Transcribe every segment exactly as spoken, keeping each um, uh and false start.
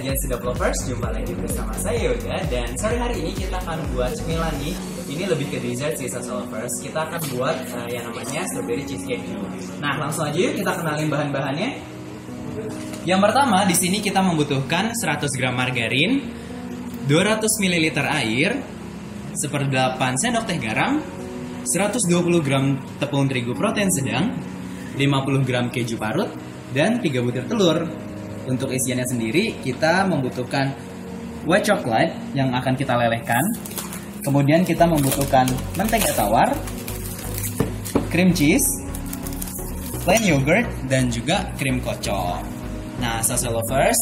kajian sedap lovers, jumpa lagi bersama saya Yoga. Dan sore hari ini kita akan buat cemilan nih. Ini lebih ke dessert sih salsa lovers. Kita akan buat uh, yang namanya strawberry cheesecake. Nah langsung aja yuk kita kenalin bahan-bahannya. Yang pertama di sini kita membutuhkan seratus gram margarin, dua ratus mililiter air, seperdelapan sendok teh garam, seratus dua puluh gram tepung terigu protein sedang, lima puluh gram keju parut, dan tiga butir telur. Untuk isiannya sendiri, kita membutuhkan white chocolate yang akan kita lelehkan. Kemudian kita membutuhkan mentega tawar, cream cheese, plain yogurt, dan juga krim kocok. Nah, salsa lovers,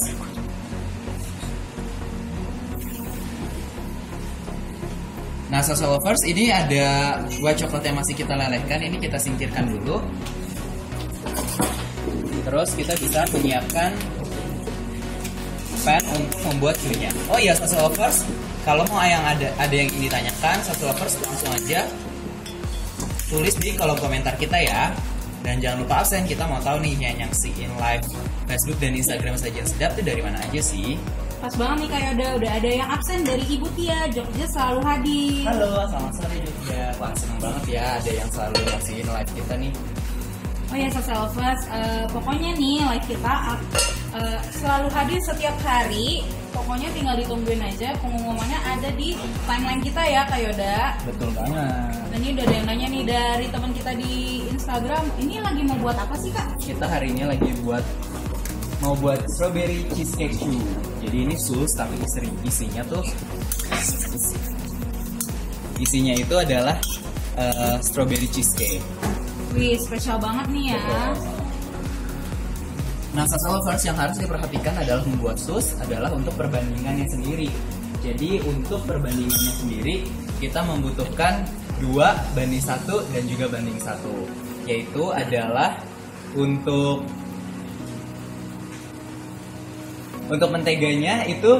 Nah, salsa lovers, ini ada white chocolate yang masih kita lelehkan. Ini kita singkirkan dulu. Terus kita bisa menyiapkan pan untuk membuat cuinya. Oh iya, salsa lovers, kalau mau yang ada ada yang ingin ditanyakan, salsa lovers langsung aja tulis di kolom komentar kita ya. Dan jangan lupa absen, kita mau tahu nih yang nyaksiin live Facebook dan Instagram Sajian Sedap itu dari mana aja sih? Pas banget nih Kak Yoda, udah ada yang absen dari Ibu Tia, Jogja selalu hadir. Halo, selamat sore Jogja. Wah, seneng banget ya ada yang selalu nyaksiin live kita nih. Oh ya, salsa lovers, uh, pokoknya nih live kita uh, selalu hadir setiap hari. Pokoknya tinggal ditungguin aja, pengumumannya ada di timeline kita ya Kak Yoda. Betul banget. Dan ini udah ada yang nanya nih dari teman kita di Instagram, ini lagi mau buat apa sih Kak? Kita hari ini lagi buat mau buat strawberry cheesecake shoe. Jadi ini sus tapi isi, isinya tuh isinya itu adalah uh, strawberry cheesecake. Wih, spesial banget nih ya. Nah, salsa lovers yang harus diperhatikan adalah membuat sus adalah untuk perbandingannya sendiri. Jadi untuk perbandingannya sendiri kita membutuhkan dua banding satu dan juga banding satu. Yaitu adalah untuk untuk menteganya itu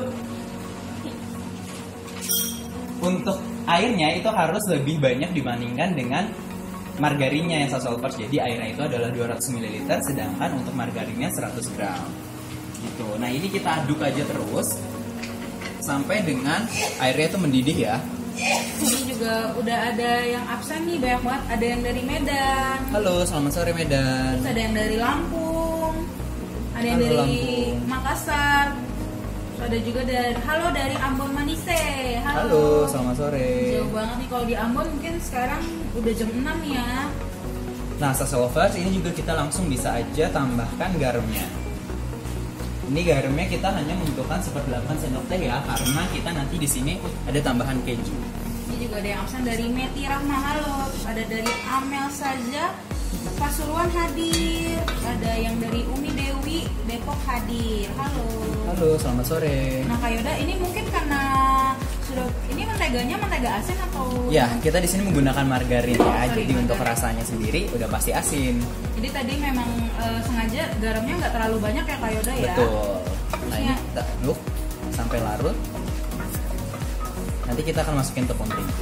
untuk airnya itu harus lebih banyak dibandingkan dengan margarinnya yang salsa lovers. Jadi airnya itu adalah dua ratus mililiter, sedangkan untuk margarinnya seratus gram gitu. Nah ini kita aduk aja terus sampai dengan airnya itu mendidih ya. Ini juga udah ada yang absen nih, banyak banget. Ada yang dari Medan. Halo, selamat sore Medan. Terus ada yang dari Lampung, ada yang Halo, dari Lampung. Makassar. Terus ada juga dari halo dari Ambon Manise. Halo. Halo, selamat sore. Jauh banget nih, kalau di Ambon mungkin sekarang udah jam enam ya. Nah, salsa lovers ini juga kita langsung bisa aja tambahkan garamnya. Ini garamnya kita hanya membutuhkan seperdelapan sendok teh ya, karena kita nanti di sini ada tambahan keju. Ini juga ada yang absen dari Meti Rahma, halo. Terus ada dari Amel Saja Pasuruan hadir. Ada yang dari Umi Dewi Depok hadir. Halo. Halo, selamat sore. Nah Kak Yoda, ini mungkin karena sudah ini menteganya mentega asin atau? Ya, kita di sini menggunakan margarin ya. Sorry, Jadi margarin. untuk rasanya sendiri udah pasti asin. Jadi tadi memang uh, sengaja garamnya nggak terlalu banyak ya Kak Yoda ya? Betul. Nah ini Iya. kita aduk sampai larut. Nanti kita akan masukin tepung terigu.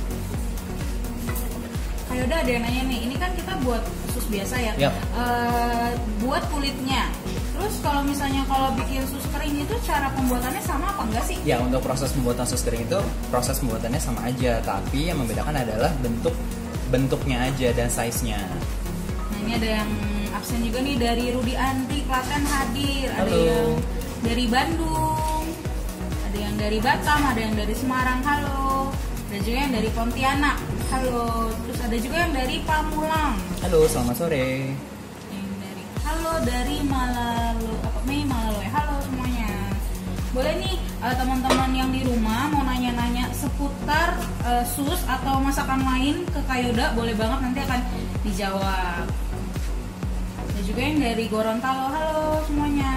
Kak Yoda, ada yang nanya nih, ini kan kita buat sus biasa ya? Yap. Uh, buat kulitnya. Terus kalau misalnya kalau bikin sus kering itu cara pembuatannya sama apa enggak sih? Ya, untuk proses pembuatan sus kering itu proses pembuatannya sama aja, tapi yang membedakan adalah bentuk bentuknya aja dan size-nya. Nah ini ada yang absen juga nih dari Rudi Andri Klaten hadir. Ada Halo. yang dari Bandung, ada yang dari Batam, ada yang dari Semarang, halo. Ada juga yang dari Pontianak, halo. Terus ada juga yang dari Pamulang. Halo, selamat sore. Yang dari halo dari Malalo apa Mei Malaloe, halo semuanya. Boleh nih uh, teman-teman yang di rumah mau nanya-nanya seputar uh, sus atau masakan lain ke Kak Yoda, boleh banget, nanti akan dijawab. Ada juga yang dari Gorontalo, halo semuanya.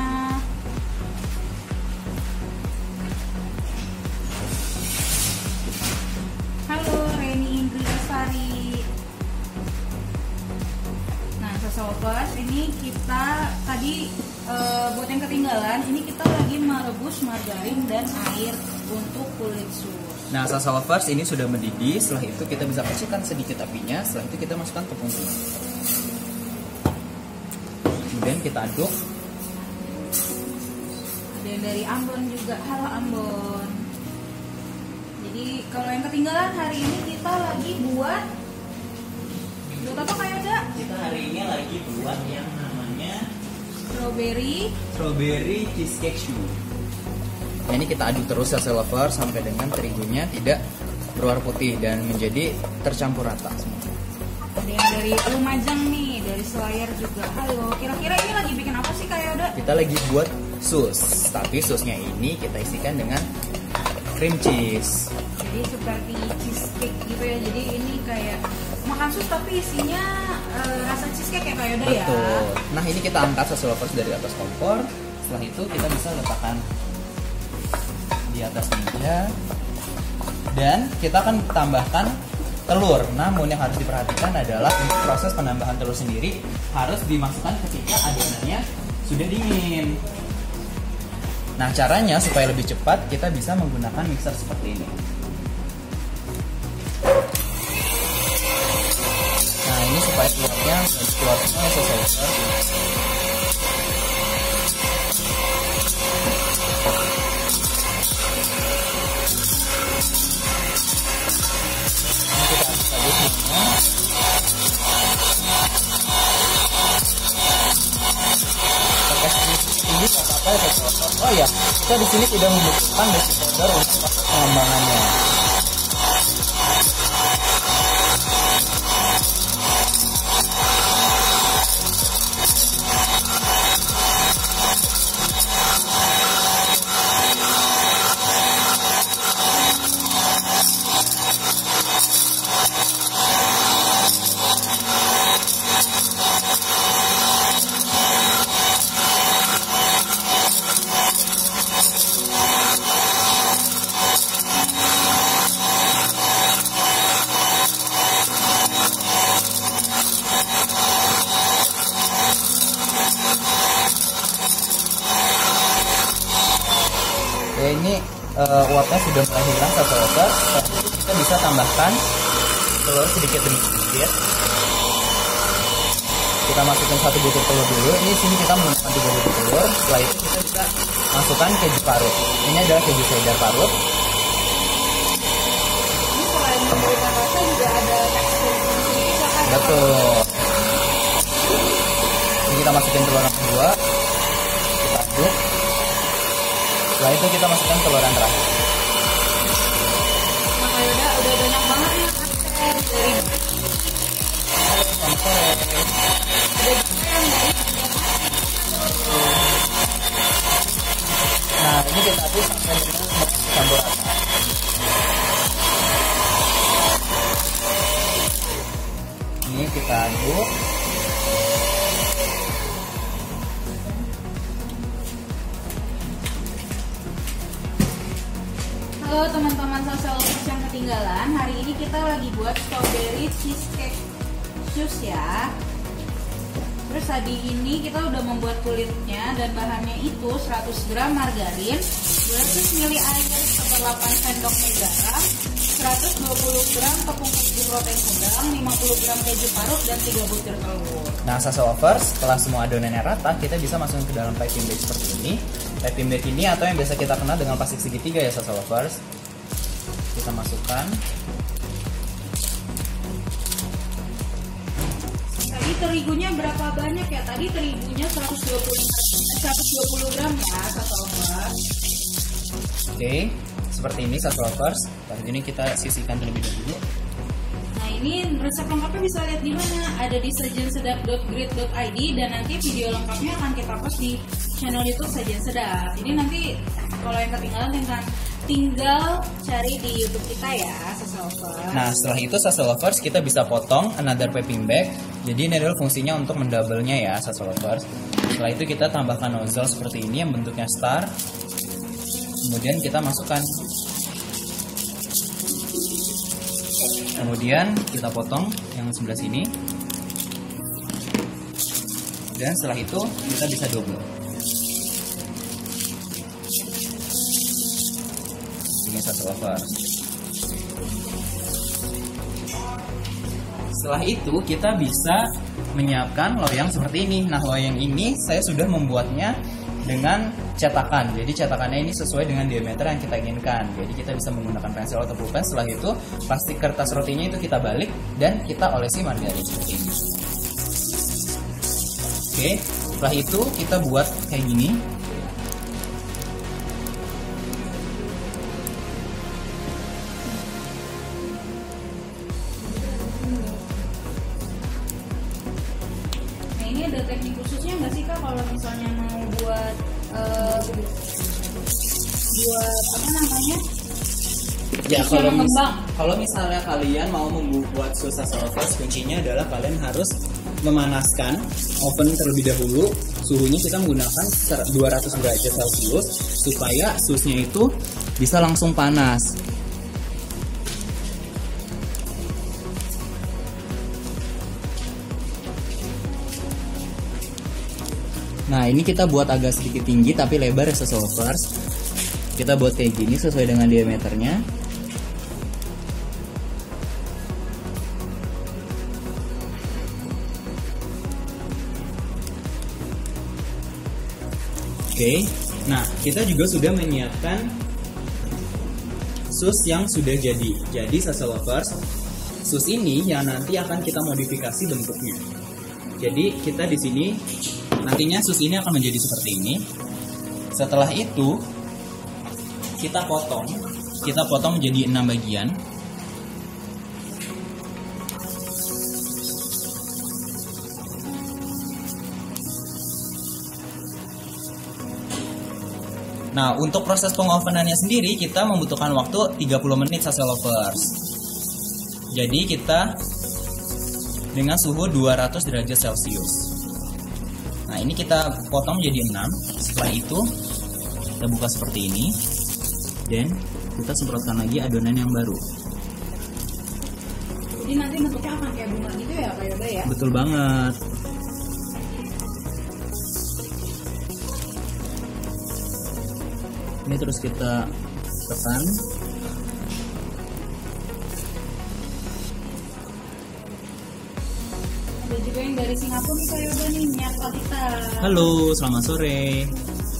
Halo Reni Indri Lestari. Nah, salsa lovers, ini kita tadi uh, buat yang ketinggalan, ini kita lagi merebus margarin dan air untuk kulit sus. Nah, salsa lovers ini sudah mendidih. Setelah itu kita bisa kecilkan sedikit apinya. Setelah itu kita masukkan tepung terigu. Kemudian kita aduk. Ada yang dari Ambon juga. Halo Ambon. Jadi kalau yang ketinggalan hari ini kita lagi buat buat apa kayak ada? Kita hari ini lagi buat yang namanya Strawberry strawberry cheesecake shoe. Nah, ini kita aduk terus ya lover sampai dengan terigunya tidak berwarna putih dan menjadi tercampur rata semua. Ada yang dari Lumajang nih, dari Selayar juga. Halo, kira-kira ini lagi bikin apa sih kayak ada? Kita lagi buat sus, tapi susnya ini kita isikan dengan cream cheese. Jadi seperti cheesecake gitu ya. Jadi ini kayak makan sus tapi isinya uh, rasa cheesecake kayak kayak ada ya. Betul. Nah, ini kita angkat saus lovers dari atas kompor. Setelah itu kita bisa letakkan di atas meja dan kita akan tambahkan telur. Namun yang harus diperhatikan adalah untuk proses penambahan telur sendiri harus dimasukkan ketika adonannya sudah dingin. Nah, caranya supaya lebih cepat kita bisa menggunakan mixer seperti ini. Nah, ini supaya keluarnya keluar semua sauce. Oh ya, kita di sini tidak membutuhkan baking powder untuk proses pengembangannya. Ya, ini uh, uapnya sudah mulai hilang satu liter. Setelah itu kita bisa tambahkan telur sedikit demi sedikit. Kita masukkan satu butir telur dulu. Ini sini kita menggunakan tiga butir telur. Setelah itu kita bisa masukkan keju parut. Ini adalah keju cheddar parut. Ini selain memberikan rasa juga ada tekstur sendiri. Betul. Ini kita masukin telur yang kedua. Kita aduk. Setelah itu kita masukkan teluran terakhir. Nah, kayak udah udah banyak banget nih dari Selamat sore. ada juga yang dari Nah, ini kita aduk sampai dengan campur rata. Ini kita aduk. Halo teman-teman social yang ketinggalan. Hari ini kita lagi buat strawberry cheesecake shoes ya. Terus tadi ini kita udah membuat kulitnya dan bahannya itu seratus gram margarin, dua ratus mililiter air seperempat sendok teh garam, seratus dua puluh gram tepung keju protein sedang, lima puluh gram keju parut dan tiga butir telur. Nah, salsa lovers, setelah semua adonannya rata, kita bisa masukin ke dalam piping bag seperti ini. Piping bag ini atau yang biasa kita kenal dengan plastik segitiga ya salsa lovers. Kita masukkan. Tadi terigunya berapa banyak ya? Tadi terigunya seratus dua puluh, seratus dua puluh gram ya, salsa lovers. Oke, seperti ini salsa lovers. Lalu ini kita sisihkan terlebih dahulu. Nah, ini resep lengkapnya bisa lihat di mana? Ada di sajian sedap dot grid dot i d dan nanti video lengkapnya akan kita post di channel YouTube Sajian Sedap. Ini nanti kalau yang ketinggalan tinggal tinggal cari di YouTube kita ya, salsa lovers. Nah, setelah itu salsa lovers kita bisa potong another piping bag. Jadi ini adalah fungsinya untuk mendouble-nya ya salsa lovers. Setelah itu kita tambahkan nozzle seperti ini yang bentuknya star. Kemudian kita masukkan. Kemudian kita potong yang sebelah sini. Dan setelah itu kita bisa double. Ini salsa lovers. Setelah itu kita bisa menyiapkan loyang seperti ini. Nah, loyang ini saya sudah membuatnya dengan cetakan. Jadi cetakannya ini sesuai dengan diameter yang kita inginkan. Jadi kita bisa menggunakan pensil atau pulpen. Setelah itu plastik kertas rotinya itu kita balik dan kita olesi margarin seperti ini. Oke, setelah itu kita buat kayak gini. Nah ini ada teknik khususnya nggak sih Kak kalau misalnya mau buat uh, buat apa namanya? Ya Bisa kalau mis mengembang. kalau misalnya kalian mau membuat sus sassafras, kuncinya adalah kalian harus memanaskan oven terlebih dahulu. Suhunya kita menggunakan dua ratus derajat Celcius supaya susnya itu bisa langsung panas. Nah ini kita buat agak sedikit tinggi tapi lebar ya sassafras. Kita buat kayak gini sesuai dengan diameternya. Oke, nah kita juga sudah menyiapkan sus yang sudah jadi. Jadi sassafras, sus ini yang nanti akan kita modifikasi bentuknya. Jadi kita di sini nantinya sus ini akan menjadi seperti ini. Setelah itu kita potong, kita potong menjadi enam bagian. Nah, untuk proses pengovenannya sendiri kita membutuhkan waktu tiga puluh menit sassafras. Jadi kita dengan suhu dua ratus derajat Celcius. Nah, ini kita potong menjadi enam. Setelah itu kita buka seperti ini. Dan kita semprotkan lagi adonan yang baru. Jadi nanti bentuknya akan kayak bunga gitu ya Kak Yoga ya? Betul banget. Ini terus kita tekan. Ada juga yang dari Singapura nih Kak Yoga nih, Minyak Kalita. Halo, selamat sore.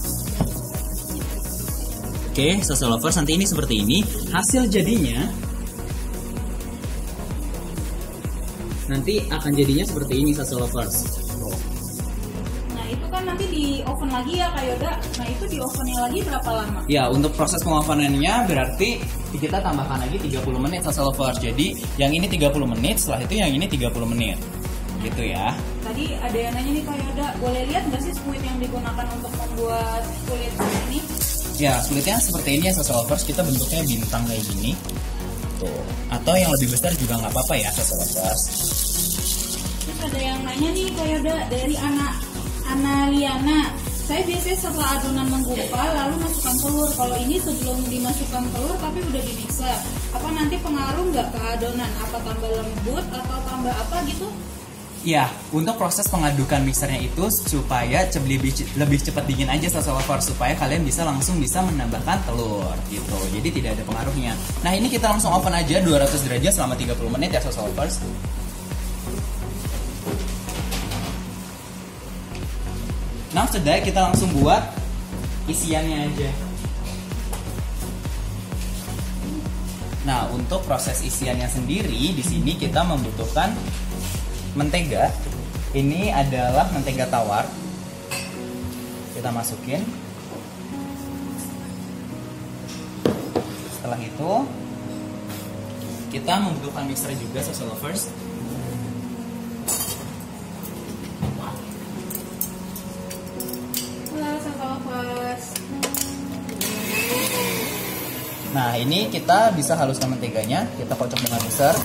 Oke, sassafras nanti ini seperti ini. Hasil jadinya nanti akan jadinya seperti ini sassafras. Nah itu kan nanti di oven lagi ya Kak Yoga. Nah itu di ovennya lagi berapa lama? Ya, untuk proses pengovenannya berarti kita tambahkan lagi tiga puluh menit sassafras. Jadi yang ini tiga puluh menit, setelah itu yang ini tiga puluh menit. Gitu ya. Tadi ada yang nanya nih Kak Yoga, boleh lihat nggak sih squid yang digunakan untuk membuat kulit ini? Ya, kulitnya seperti ini ya sassafras. Kita bentuknya bintang kayak gini. Tuh. Atau yang lebih besar juga nggak apa-apa ya sassafras. Terus ada yang nanya nih Kak Yoga dari anak Analiana. Saya biasanya setelah adonan menggumpal lalu masukkan telur. Kalau ini sebelum dimasukkan telur tapi udah di mixer. Apa nanti pengaruh nggak ke adonan? Apa tambah lembut atau tambah apa gitu? Ya, untuk proses pengadukan mixernya itu supaya lebih lebih cepat dingin aja sassafras supaya kalian bisa langsung bisa menambahkan telur gitu. Jadi tidak ada pengaruhnya. Nah, ini kita langsung oven aja dua ratus derajat selama tiga puluh menit ya sassafras. Nah, sudah kita langsung buat isiannya aja. Nah, untuk proses isiannya sendiri di sini kita membutuhkan mentega. Ini adalah mentega tawar. Kita masukin. Setelah itu kita membutuhkan mixer juga sassafras. Halo sassafras. Nah, ini kita bisa haluskan menteganya. Kita kocok dengan mixer.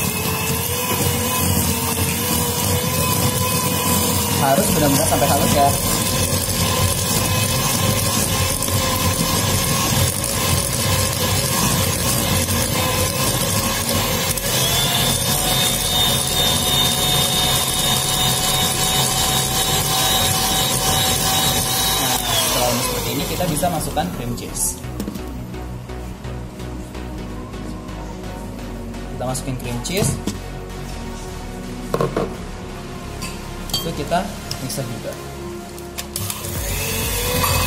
Harus benar-benar sampai halus ya. Nah, setelah seperti ini kita bisa masukkan cream cheese. Kita masukin cream cheese. Itu kita mixer juga.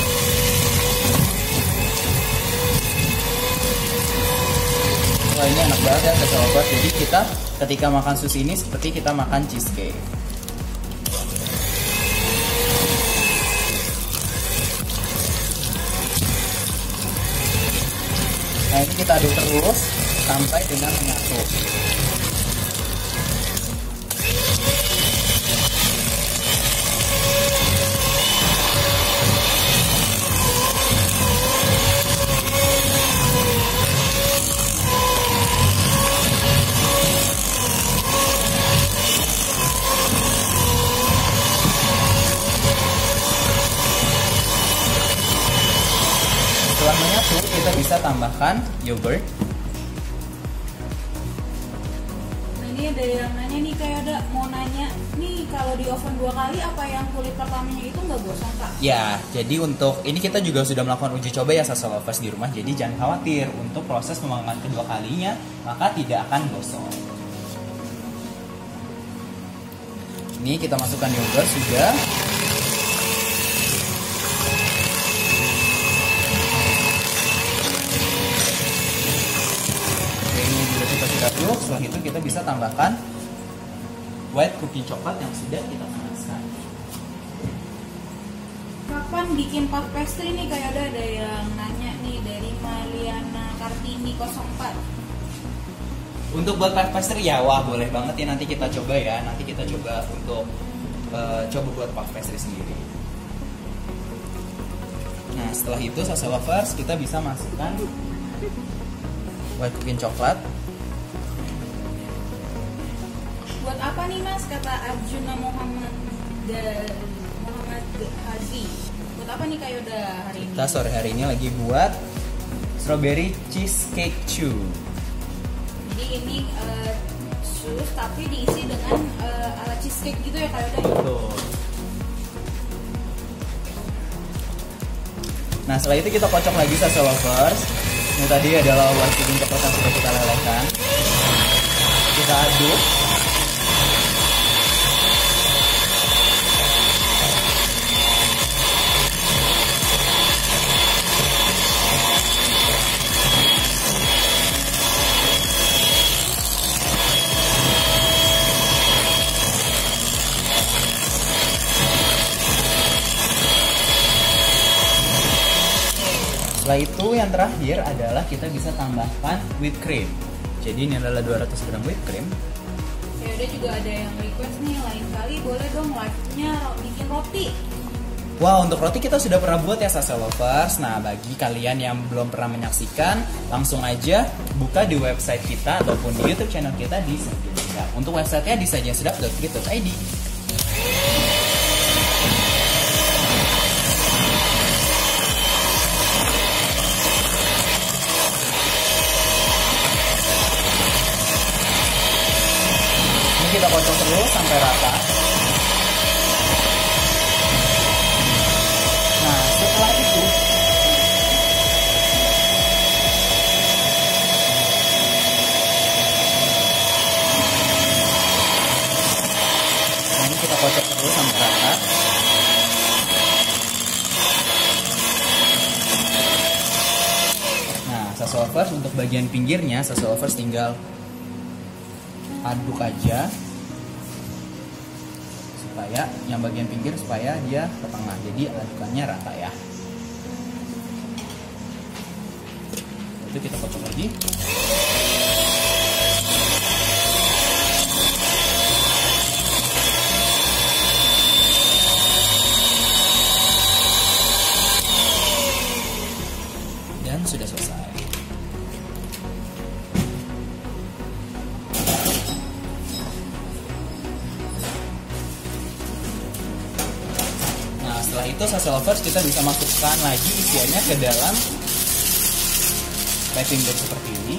Wah, ini enak banget ya social lovers. Jadi kita ketika makan sus ini seperti kita makan cheesecake. Nah, ini kita aduk terus sampai dengan menyatu. Setelah menyatu, kita bisa tambahkan yogurt. Nah, ini ada yang nanya nih, kayak ada mau nanya nih, kalau di oven dua kali apa yang kulit pertamanya itu nggak gosong Kak? Ya, jadi untuk ini kita juga sudah melakukan uji coba ya social lovers di rumah. Jadi jangan khawatir, untuk proses pemanggangan kedua kalinya maka tidak akan gosong. Ini kita masukkan yogurt sudah. Aduk. Setelah itu kita bisa tambahkan white cooking coklat yang sudah kita panaskan. Kapan bikin puff pastry nih, kayak ada ada yang nanya nih dari Maliana Kartini nol empat. Untuk buat puff pastry ya, wah boleh banget ya, nanti kita coba ya. Nanti kita coba untuk uh, coba buat puff pastry sendiri. Nah, setelah itu social lovers kita bisa masukkan white cooking coklat. Buat apa nih Mas, kata Arjuna Muhammad da, Muhammad Haji. Buat apa nih kayak udah hari ini? Kita sore hari ini lagi buat strawberry cheesecake chew. Jadi ini uh, sus tapi diisi dengan uh, ala cheesecake gitu ya kayak udah. Betul. Nah, setelah itu kita kocok lagi social lovers. Ini tadi adalah white cooking coklat yang sudah kita lelehkan. Kita aduk. Setelah itu yang terakhir adalah kita bisa tambahkan whipped cream. Jadi ini adalah dua ratus gram whipped cream. Ya udah, juga ada yang request nih, lain kali boleh dong live-nya bikin roti. Wah, untuk roti kita sudah pernah buat ya social lovers. Nah, bagi kalian yang belum pernah menyaksikan, langsung aja buka di website kita ataupun di YouTube channel kita di Sajian Sedap. Untuk websitenya di sajian sedap dot krit dot i d. Kita kocok terus sampai rata. Nah, setelah itu ini kita kocok terus sampai rata. Nah, social lovers untuk bagian pinggirnya, social lovers tinggal aduk aja supaya yang bagian pinggir supaya dia ke tengah, jadi adukannya rata ya. Itu kita kocok lagi. Dan sudah selesai. Setelah itu social lovers kita bisa masukkan lagi isiannya ke dalam piping bag seperti ini.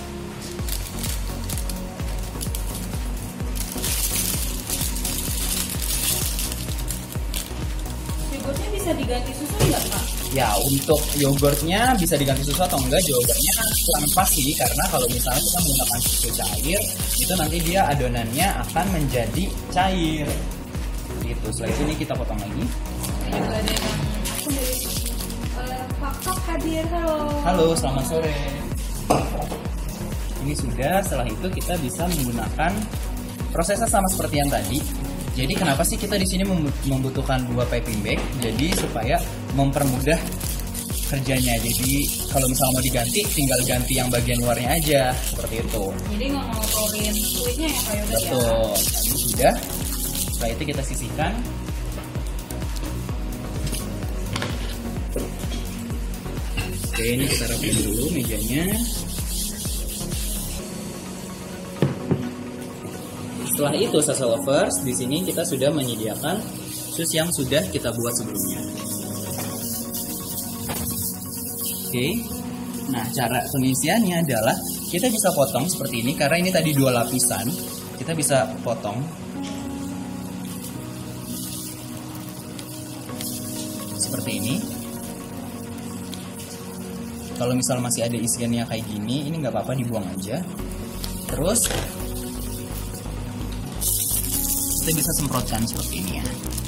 Yogurtnya bisa diganti susu nggak Pak? Ya, untuk yogurtnya bisa diganti susu atau enggak, jawabannya kurang pasti, karena kalau misalnya kita menggunakan susu cair itu nanti dia adonannya akan menjadi cair. Gitu. Setelah itu ini kita potong lagi. Juga ada yang aku dari uh, Pak Kak hadir, halo. Halo, selamat sore. Ini sudah. Setelah itu kita bisa menggunakan prosesnya sama seperti yang tadi. Jadi kenapa sih kita di sini membutuhkan dua piping bag? Jadi supaya mempermudah kerjanya. Jadi kalau misalnya mau diganti, tinggal ganti yang bagian luarnya aja, seperti itu. Jadi nggak ngotorin kulitnya ya Kak Yoga ya? Betul. Nah, ini sudah. Setelah itu kita sisihkan. Oke, ini kita rapiin dulu mejanya. Setelah itu, Sasa Lovers, di sini kita sudah menyediakan sus yang sudah kita buat sebelumnya. Oke. Nah, cara pengisiannya adalah kita bisa potong seperti ini karena ini tadi dua lapisan. Kita bisa potong. Seperti ini. Kalau misal masih ada isiannya kayak gini, ini nggak apa-apa, dibuang aja. Terus kita bisa semprotkan seperti ini ya.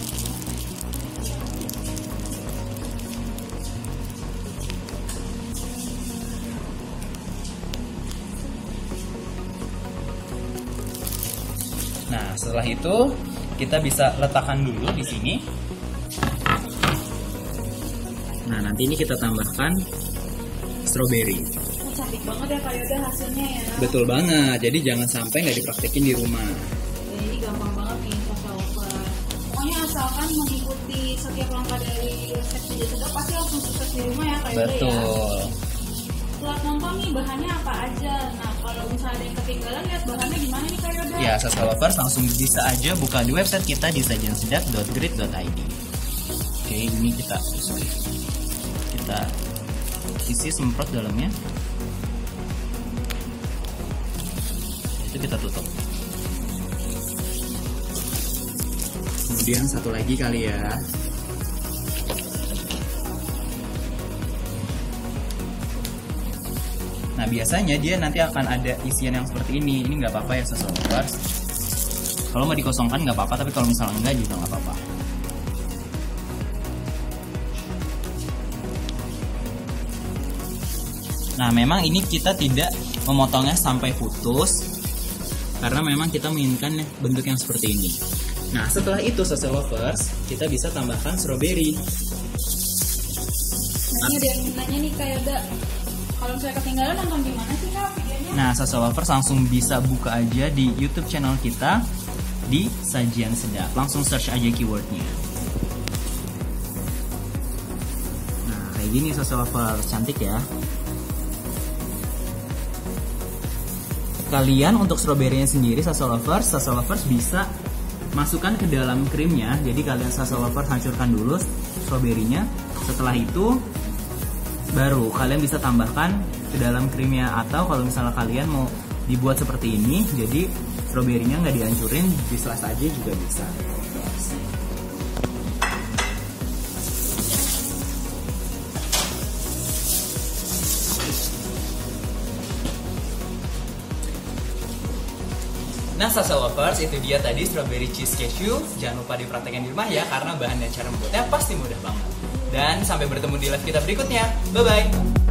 Nah, setelah itu kita bisa letakkan dulu di sini. Nah, nanti ini kita tambahkan strawberry. Oh, cantik banget ya Kak Yoga hasilnya ya. Betul banget. Jadi jangan sampai nggak dipraktekin di rumah. Jadi gampang banget nih Sasa Lovers. Pokoknya asalkan mengikuti setiap langkah dari resep Sajian Sedap pasti langsung sukses di rumah ya Kak Yoga ya. Betul. Setelah nonton nih bahannya apa aja. Nah kalau misalnya ada yang ketinggalan lihat bahannya gimana nih Kak Yoga? Ya, Sasa Lovers langsung bisa aja buka di website kita di sajian sedap dot grid dot i d. Oke, ini kita kita isi semprot dalamnya. Itu kita tutup. Kemudian satu lagi kali ya. Nah, biasanya dia nanti akan ada isian yang seperti ini. Ini nggak apa-apa ya Sasa Lovers. Kalau mau dikosongkan nggak apa-apa, tapi kalau misalnya enggak juga nggak apa-apa. Nah, memang ini kita tidak memotongnya sampai putus karena memang kita menginginkan bentuk yang seperti ini. Nah, setelah itu Sasa Lovers, kita bisa tambahkan strawberry. Nah ini ada yang nanya nih Kak Yoga, kalau misalnya ketinggalan nonton di mana sih Kak videonya? Nah, Sasa Lovers langsung bisa buka aja di YouTube channel kita di Sajian Sedap. Langsung search aja keywordnya. Nah, kayak gini Sasa Lovers, cantik ya. Kalian untuk strawberry-nya sendiri Sasa Lovers, Sasa Lovers bisa masukkan ke dalam krimnya. Jadi kalian Sasa Lovers hancurkan dulu strawberry-nya. Setelah itu baru kalian bisa tambahkan ke dalam krimnya. Atau kalau misalnya kalian mau dibuat seperti ini, jadi strawberry-nya nggak dihancurin, di-slice aja juga bisa. Nah, Sasa Lovers, itu dia tadi strawberry cheese cashew. Jangan lupa dipraktekkan di rumah ya, karena bahan dan cara membuatnya pasti mudah banget. Dan sampai bertemu di live kita berikutnya. Bye-bye!